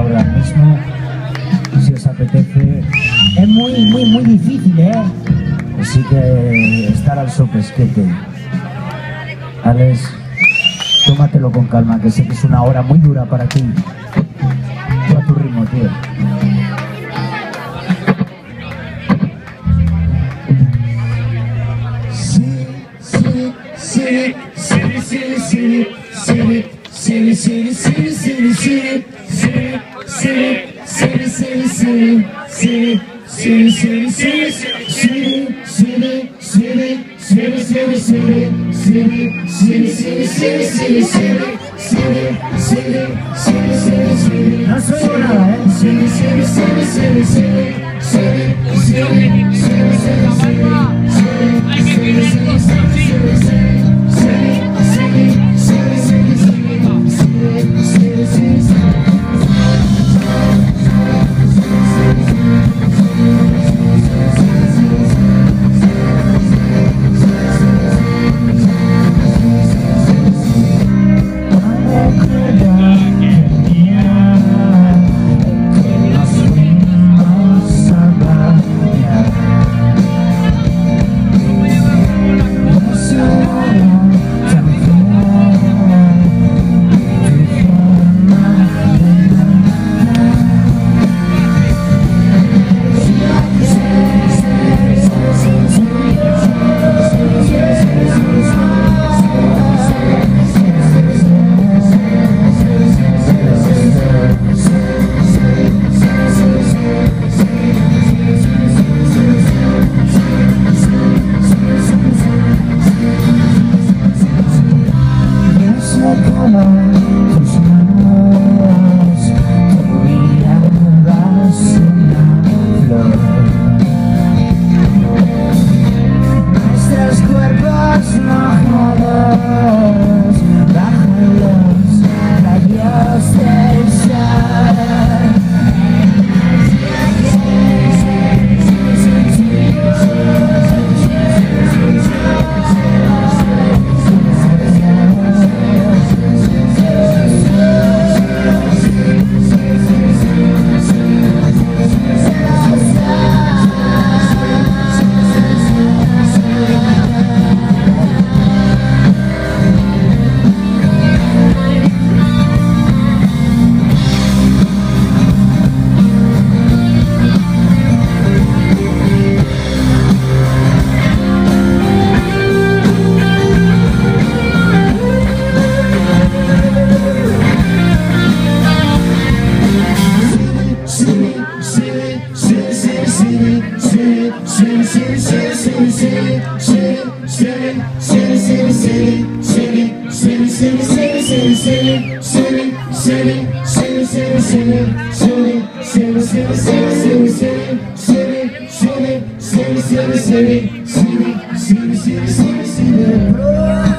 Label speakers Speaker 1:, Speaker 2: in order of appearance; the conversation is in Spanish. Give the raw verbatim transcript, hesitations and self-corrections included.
Speaker 1: ahora mismo, si os apetece. Es muy, muy, muy difícil, ¿eh? Así que estar al sopesquete. Alex, tómatelo con calma, que sé que es una hora muy dura para ti. Tú a tu ritmo, tío. Sí, sí, sí, sí, sí, sí, sí, sí, sí, sí, sí, sí, sí, no soy nada, ¿eh? City, city, city, city, city, city, city, city.